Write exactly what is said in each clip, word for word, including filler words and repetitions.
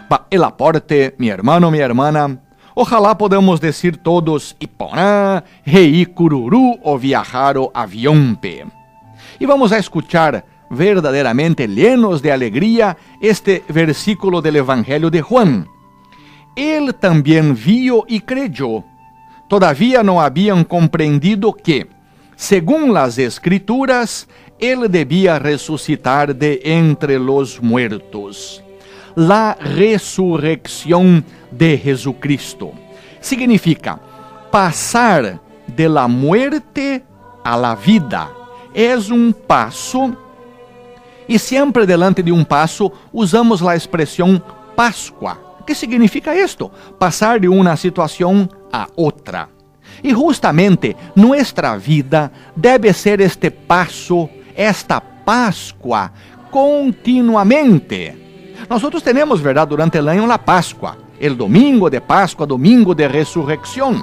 el aporte, mi hermano, mi hermana. Ojalá podamos decir todos Iporã, Rei Cururu o viajar o aviompe. Y vamos a escuchar verdaderamente llenos de alegría este versículo del Evangelio de Juan. Él también vio y creyó. Todavía no habían comprendido que, según las Escrituras, él debía resucitar de entre los muertos. La resurrección de Jesucristo significa pasar de la muerte a la vida. Es un paso, y siempre delante de un paso usamos la expresión Pascua. ¿Qué significa esto? Pasar de una situación a otra. Y justamente nuestra vida debe ser este paso, esta Pascua, continuamente. Nosotros tenemos, ¿verdad?, durante el año la Pascua, el domingo de Pascua, domingo de resurrección.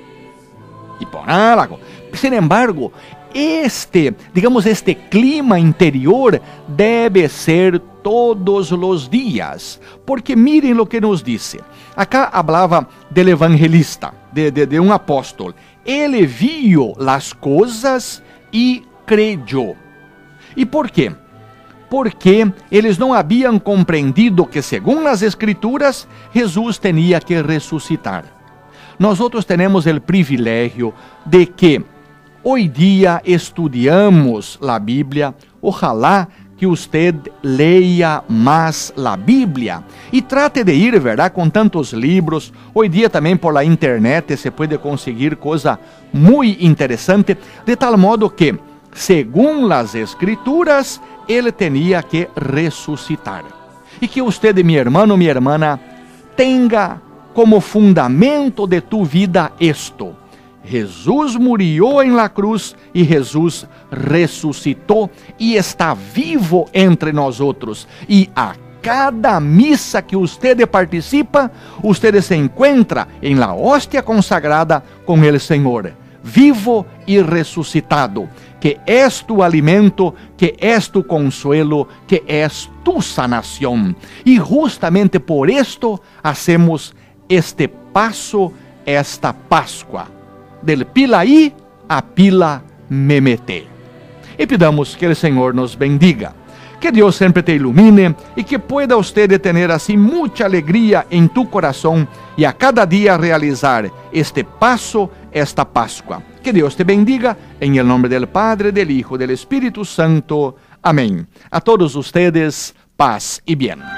Y por algo. Sin embargo, este, digamos, este clima interior debe ser todos los días. Porque miren lo que nos dice. Acá hablaba del evangelista, de, de, de un apóstol. Ele vio las cosas y creyó. ¿Y por qué? Porque eles não haviam compreendido que, según as Escrituras, Jesús tenía que resucitar. Nosotros tenemos el privilegio de que hoy día estudiamos la Biblia. Ojalá que usted leia más la Biblia e trate de ir, ¿verdad?, com tantos libros. Hoy día também por la internet se puede conseguir coisa muy interesante, de tal modo que, según las Escrituras, ele tenía que resucitar. E que usted, mi hermano, mi hermana, tenga como fundamento de tu vida esto: Jesús murió en la cruz y Jesús resucitó y está vivo entre nosotros. Y a cada misa que usted participa, usted se encuentra en la hostia consagrada con el Señor, vivo y resucitado, que es tu alimento, que es tu consuelo, que es tu sanación. Y justamente por esto hacemos este paso, esta Pascua, del Pilaí a Pila Memete. E pedamos que o Senhor nos bendiga, que Deus sempre te ilumine e que pueda usted tener assim muita alegria em tu coração e a cada dia realizar este paso, esta Pascua. Que Deus te bendiga, em nome do Padre, do Hijo, do Espírito Santo. Amém. A todos ustedes, paz e bem.